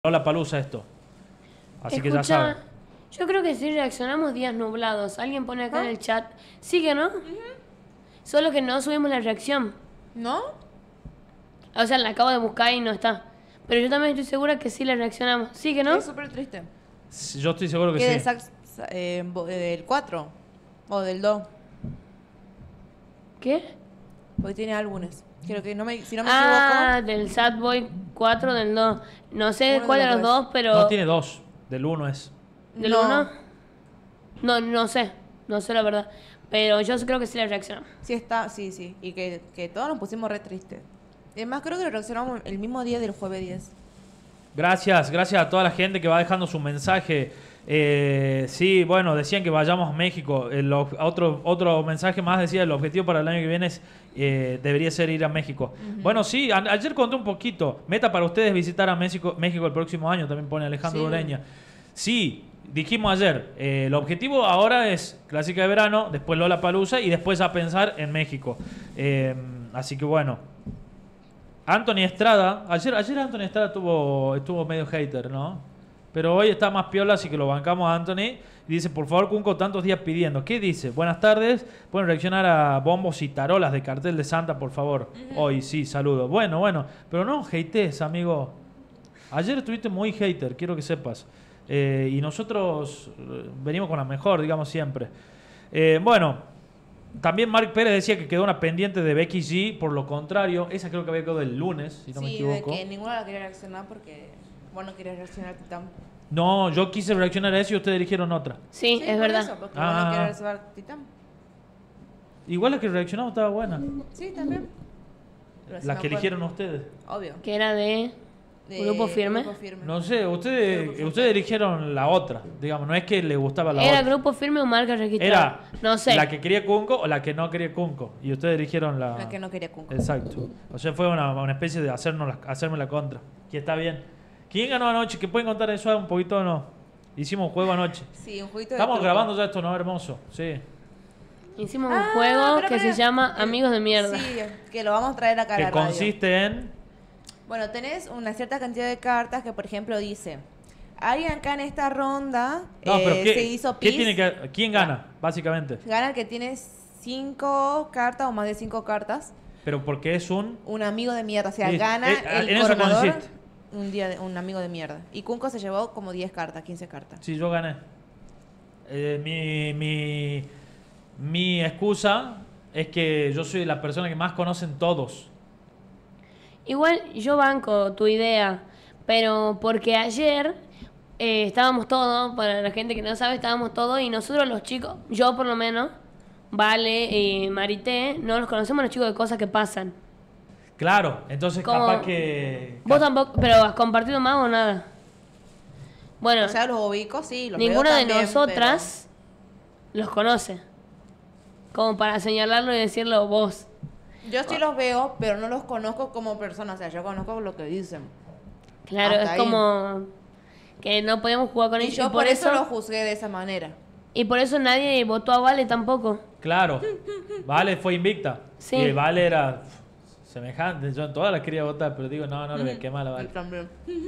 Lollapalooza esto. Así que ya Escucha, saben. yo creo que si reaccionamos días nublados, alguien pone acá en el chat, sí que no, solo que no subimos la reacción. ¿No? O sea, la acabo de buscar y no está. Pero yo también estoy segura que sí la reaccionamos. ¿Sí que no? Es súper triste. Yo estoy seguro que ¿Qué sí. del 4? ¿O del 2? ¿Qué? Porque tiene álbumes. Creo que si no me Del Sad Boy 4 del 2. No sé Uno cuál de de los los dos, pero... No tiene dos. Del uno es. ¿Del No. 1? No sé. No sé la verdad. Pero yo creo que sí la reaccionamos. Sí está, sí. Y que todos nos pusimos re tristes. Además, creo que lo reaccionamos el mismo día del jueves 10. Gracias a toda la gente que va dejando su mensaje. Sí, bueno, decían que vayamos a México. Otro mensaje más decía, el objetivo para el año que viene es debería ser ir a México. Bueno, sí, ayer conté un poquito. Meta para ustedes visitar a México el próximo año, también pone Alejandro Ureña. Sí, dijimos ayer, el objetivo ahora es Clásica de Verano, después Lollapalooza y después a pensar en México. Así que bueno. Anthony Estrada, ayer Anthony Estrada estuvo medio hater, ¿no? Pero hoy está más piola, así que lo bancamos a Anthony. Y dice, por favor, Kunko, tantos días pidiendo. ¿Qué dice? Buenas tardes. Pueden reaccionar a bombos y tarolas de cartel de Santa, por favor. Hoy sí, saludos. Bueno. Pero no hatees, amigo. Ayer estuviste muy hater, quiero que sepas. Y nosotros venimos con la mejor, digamos, siempre. Bueno, también Mark Pérez decía que quedó una pendiente de Becky G. Por lo contrario, esa creo que había quedado el lunes, si no me equivoco. Sí, de que ninguna la quería reaccionar porque vos no querías reaccionar a Titán. No, yo quise reaccionar a eso y ustedes eligieron otra. Sí, es por verdad. eso, porque vos no querías reaccionar a Titán. Igual la que reaccionamos estaba buena. Sí, también. Pero La que eligieron ustedes. Obvio. Que era de Grupo Firme. No sé, ustedes eligieron la otra. Digamos, no es que le gustaba la ¿Era otra. Grupo Firme o Marca Registrada? Era No sé. la que quería Kunko o la que no quería Kunko. Y ustedes eligieron la... La que no quería Kunko. Exacto. O sea, fue una especie de hacerme la contra. Que está bien. ¿Quién ganó anoche? ¿Que pueden contar eso un poquito o no? Hicimos un juego anoche. Sí, un jueguito de Estamos truco. grabando ya esto, ¿no? Hermoso. Sí. Hicimos un juego pero- que se llama Amigos de Mierda. Sí, que lo vamos a traer acá a Que la radio. consiste en... Bueno, tenés una cierta cantidad de cartas que, por ejemplo, dice... Alguien acá en esta ronda No, pero se hizo pis. ¿quién gana, básicamente? Gana el que tiene 5 cartas o más de 5 cartas. Pero porque es un... Un amigo de mierda. O sea, Listo. gana el en eso coronador consiste. un amigo de mierda. Y Kunko se llevó como 10 cartas, 15 cartas. Sí, yo gané. Mi excusa es que yo soy la persona que más conocen todos. Igual yo banco tu idea, pero porque ayer estábamos todos, para la gente que no sabe, estábamos todos y nosotros los chicos, yo por lo menos, Vale y Marité, no los conocemos los chicos de cosas que pasan. Claro, entonces Como- capaz que... Vos tampoco, pero ¿has compartido más o nada? Bueno, O sea, los ubicos, sí, los veo ninguna de también, nosotras los conoce. Como para señalarlo y decirlo vos. Yo sí los veo, pero no los conozco como personas. O sea, yo conozco lo que dicen. Claro, Hasta es ahí. como que no podemos jugar con Y ellos. yo por eso lo juzgué de esa manera. Y por eso nadie votó a Vale tampoco. Claro, Vale fue invicta. Sí. Y Vale era semejante. Yo en todas las quería votar, pero digo, no, le voy a quemar a la Vale. Yo también.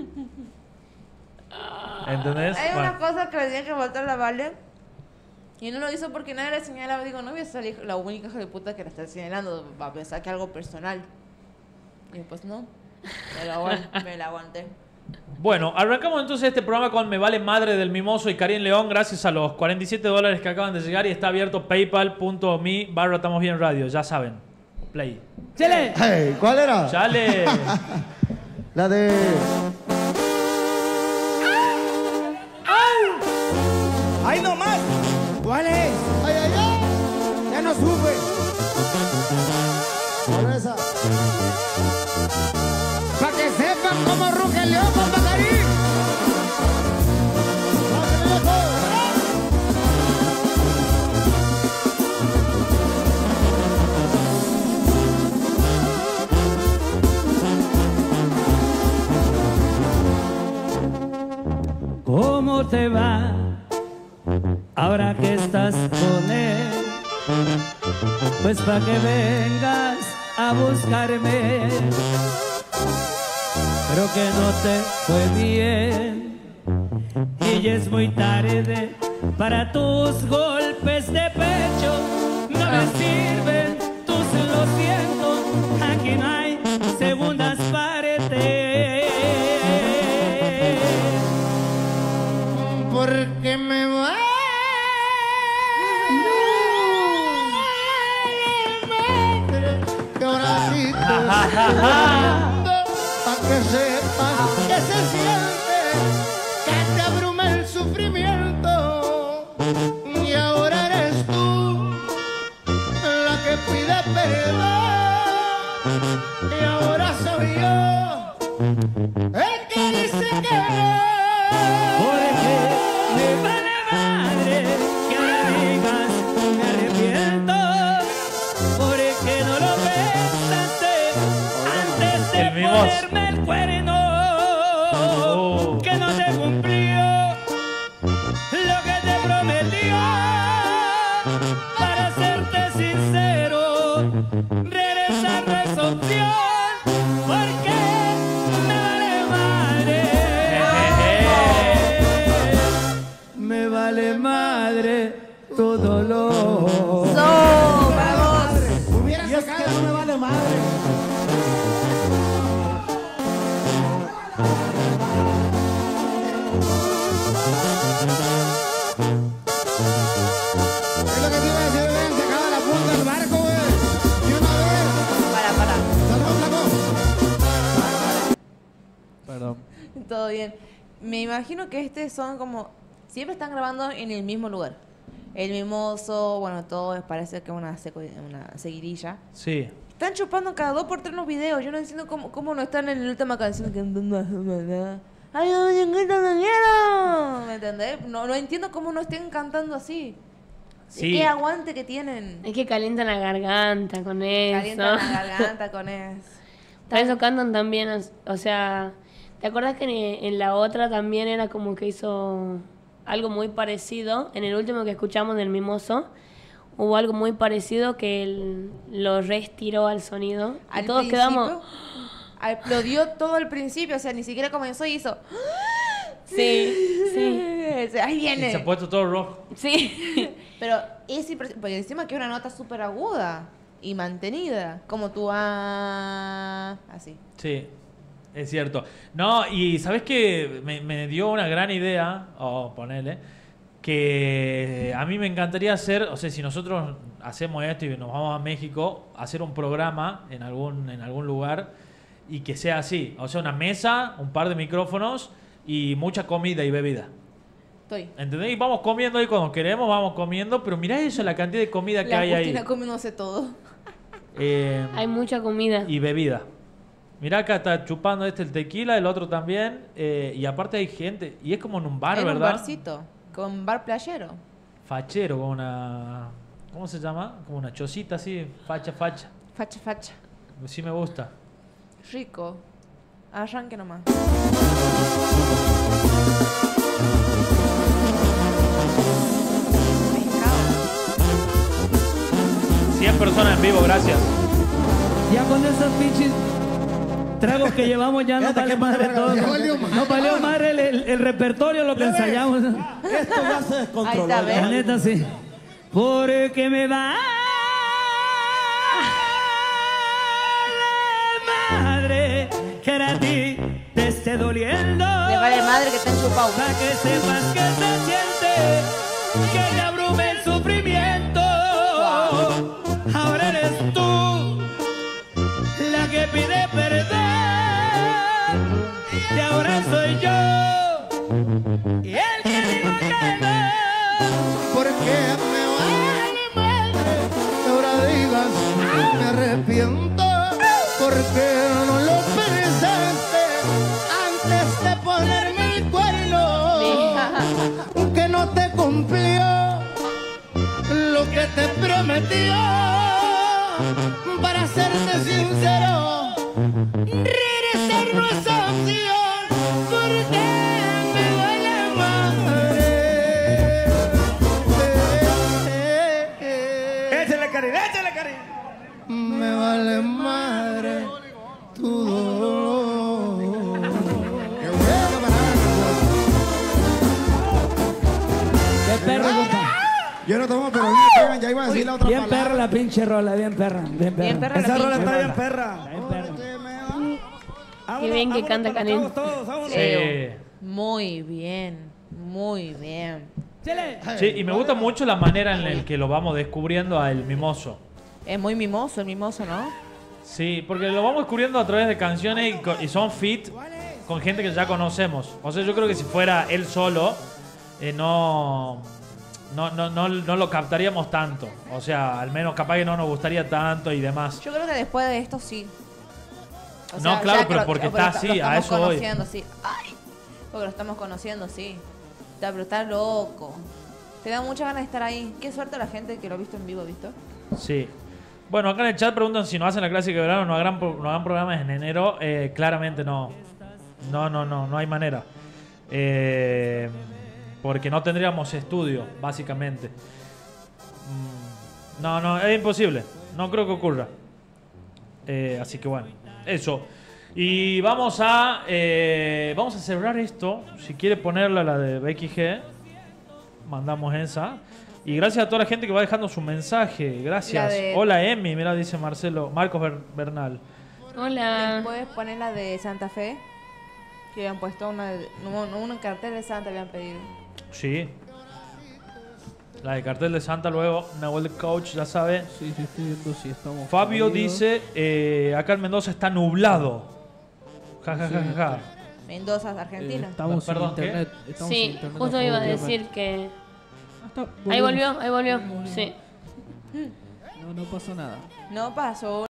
¿Entendés? Hay Bueno. una cosa que le tenía que votar a la Vale. Y no lo hizo porque nadie le señalaba. Digo, no voy a ser la única hija de puta que la está señalando. Va a pensar que algo personal. Y pues no. Me la aguanté. Bueno, arrancamos entonces este programa con Me Vale Madre del Mimoso y Karim León, gracias a los $47 que acaban de llegar y está abierto paypal.me/Estamos Bien Radio, ya saben. Play. ¡Chele! Hey, ¿cuál era? Chale. La de... ¡Ahí nomás! ¿Cuál es? ¡Ay, ay, ay! Ya no supe. ¿Cuál es esa? Para que sepan cómo ruge el león, compa Karim. ¡Pásale, loco! ¿Cómo te va ahora que estás con él? Pues para que vengas a buscarme. pero que no te fue bien. Y ya es muy tarde para tus golpes de pecho, no me sirven tus lo siento, aquí no hay segundas partes. Porque me va. Que ahora sí te pa' que sepas que se siente, que te abruma el sufrimiento. Y ahora eres tú la que pide perdón. Y ahora soy yo el que dice que no. Porque me vale madre que ahora digas me arrepiento, porque no lo pensaste antes de El mimoso. ponerme el cuerno, que no te cumplió lo que te prometió. Para serte sincero, regresar no es opción, porque me vale madre. Me vale madre tu dolor. Hubiera sacado, no me vale madre. Es lo que te iba a decir, ven, se acaba la punta del barco, güey. Y una vez. Para. Salud, flaco. Perdón. Todo bien. Me imagino que son como... Siempre están grabando en el mismo lugar. El mimoso, bueno, todo parece que es una seguidilla. Sí. Están chupando cada 2 por 3 los videos. Yo no entiendo cómo no están en la última canción. ¡Ay, ¿me entendés? No entiendo cómo no estén cantando así. Sí. ¿Qué aguante que tienen? Es que calientan la garganta con eso. Calientan la garganta con eso. Por eso cantan también, o sea, ¿te acuerdas que en la otra también era como que hizo algo muy parecido? En el último que escuchamos del Mimoso, hubo algo muy parecido que él lo reestiró al sonido. Y Al todos principio, quedamos... aplaudió todo el principio, o sea, ni siquiera comenzó y hizo... Sí, sí, O sea, ahí Y se ha viene. puesto todo rojo. sí. Pero es porque encima que es una nota súper aguda y mantenida, como tú así. Sí, es cierto. No, y ¿sabes qué? Me dio una gran idea, o ponele, que a mí me encantaría hacer, o sea, si nosotros hacemos esto y nos vamos a México, hacer un programa en algún lugar y que sea así. O sea, una mesa, un par de micrófonos y mucha comida y bebida. Estoy. ¿Entendés? Y vamos comiendo ahí cuando queremos, vamos comiendo, pero mirá eso, la cantidad de comida que La hay ahí. Agustina comiéndose todo. Hay mucha comida. Y bebida. Mirá, acá está chupando el tequila, el otro también. Y aparte hay gente. Y es como en un bar, En un ¿verdad? barcito, con bar playero. Fachero, con una... ¿Cómo se llama? Como una chocita así, facha. Facha. Sí me gusta. Rico. Arranque nomás. 100 personas en vivo, gracias. Ya con esos pinches tragos que llevamos ya no Fíjate vale qué madre madre, todo. ya valió madre. No valió madre el repertorio, lo que ensayamos. Esto ya se descontroló. Ahí está, ¿ves? La neta sí. Porque me va madre que a ti te esté doliendo. Le vale madre que estén chupados. Para que sepas que se siente, que te abrume el sufrimiento. Ahora eres tú la que pide perdón. Y ahora soy yo y el que digo que no. Porque me vale madre que ahora digas me arrepiento. Porque no lo pensaste antes de ponerme el cuerno. Que no te cumplió lo que te prometió. Para serte sincero, regresar no es opción. Porque me vale madre. Échale cariño, échale cariño. Me vale madre tu dolor. la otra Bien palabra. perra la pinche rola, bien perra. Bien perra. Bien perra la Esa rola pinche está bien rola. perra. Bien perra. Qué bien que canta Canel. Sí. Muy bien, muy bien. Chele. Sí, y me gusta mucho la manera en la que lo vamos descubriendo a El Mimoso. Es muy mimoso el mimoso, ¿no? Sí, porque lo vamos descubriendo a través de canciones y son fit con gente que ya conocemos. O sea, yo creo que si fuera él solo, no lo captaríamos tanto. O sea, al menos capaz que no nos gustaría tanto y demás. Yo creo que después de esto sí. No, claro, ya que pero porque pero está así, lo a estamos eso voy. conociendo, sí. Ay, porque lo estamos conociendo, sí. Pero está loco. Te da muchas ganas de estar ahí. Qué suerte la gente que lo ha visto en vivo, ¿visto? Sí. Bueno, acá en el chat preguntan si no hacen la clásica de verano, no hagan programas en enero. Claramente no. No hay manera. Porque no tendríamos estudio, básicamente. No, es imposible. No creo que ocurra. Así que bueno, eso. Y vamos a cerrar esto. Si quiere ponerla la de Becky G, mandamos esa. Y gracias a toda la gente que va dejando su mensaje. Gracias. La de- Hola Emi, mira, dice Marcos Bernal. Hola. Puedes poner la de Santa Fe. Que habían puesto un cartel de Santa, habían pedido. Sí. La de cartel de Santa luego. Nahuel de Coach, ya sabe. Sí, estoy viendo si estamos. Fabio jodidos. dice, acá en Mendoza está nublado. Ja, ja, ja, ja, ja. Mendoza, Argentina. Estamos sin Perdón, ¿qué? internet. estamos sin Sí, internet, justo iba a obviamente. decir que... Hasta- Ahí volvemos. volvió, ahí volvió. Sí. No pasó nada. No pasó